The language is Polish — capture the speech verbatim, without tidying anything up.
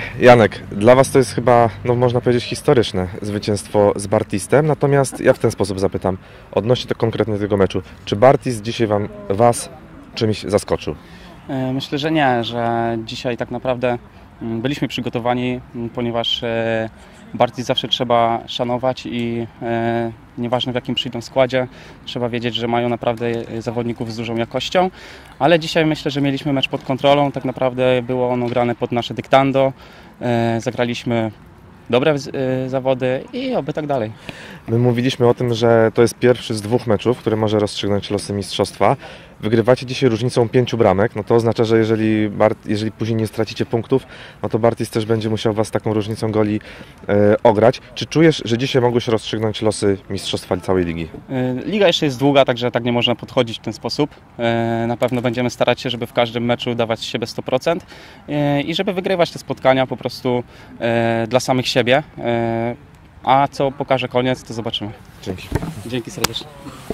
Janek, dla Was to jest chyba, no można powiedzieć, historyczne zwycięstwo z Bartistem, natomiast ja w ten sposób zapytam, odnośnie do konkretnie tego meczu, czy Bartist dzisiaj wam, Was czymś zaskoczył? Myślę, że nie, że dzisiaj tak naprawdę byliśmy przygotowani, ponieważ Bartist zawsze trzeba szanować i e, nieważne w jakim przyjdą składzie, trzeba wiedzieć, że mają naprawdę zawodników z dużą jakością, ale dzisiaj myślę, że mieliśmy mecz pod kontrolą, tak naprawdę było ono grane pod nasze dyktando, e, zagraliśmy dobre e, zawody i oby tak dalej. My mówiliśmy o tym, że to jest pierwszy z dwóch meczów, który może rozstrzygnąć losy mistrzostwa. Wygrywacie dzisiaj różnicą pięciu bramek, no to oznacza, że jeżeli, Bart, jeżeli później nie stracicie punktów, no to Bartist też będzie musiał Was taką różnicą goli e, ograć. Czy czujesz, że dzisiaj mogły się rozstrzygnąć losy mistrzostwa całej ligi? E, Liga jeszcze jest długa, także tak nie można podchodzić w ten sposób. E, na pewno będziemy starać się, żeby w każdym meczu dawać z siebie sto procent e, i żeby wygrywać te spotkania po prostu e, dla samych siebie. E, a co pokaże koniec, to zobaczymy. Dzięki. Dzięki serdecznie.